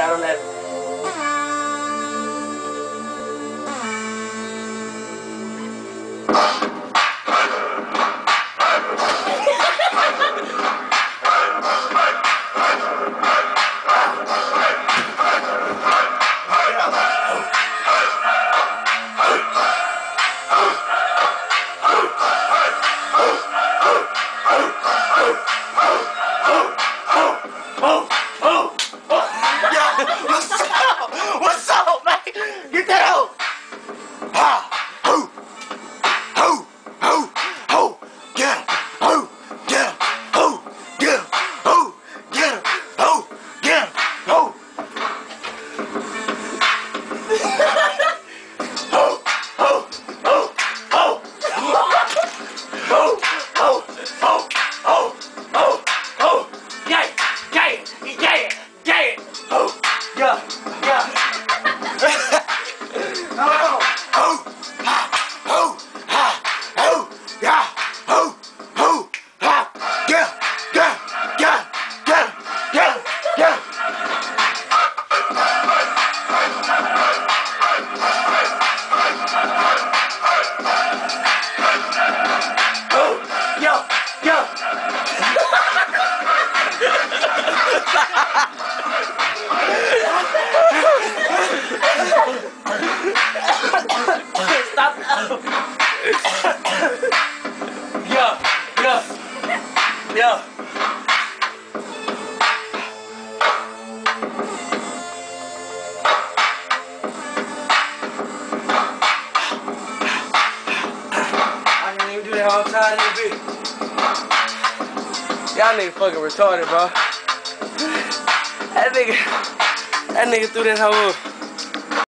out on that. What's up, man? Get that out! Ha! Ho! Ho! Ho! Ho! Get him! Ho! Get him! Ho! Get him! Ho! Get him! Ho! Get him! Ho! Ho! Ho! Ho! Ho! Ho! Ho! Ho! Ho! Ho! Ho! Yeah! Yeah! Yeah! Yeah! Ho! Yeah! Yeah! Oh! Ho! Ha! Ho! Ha! Ho! Yeah! Ho! Ho! Ha! Get him! Get him! Get him! Get him! Get him! Get him! Oh! Yo! Yo! Stop! Yo! Yo! Yo! I didn't even do that whole time, nigga. Y'all nigga fucking retarded, bro. That nigga threw that whole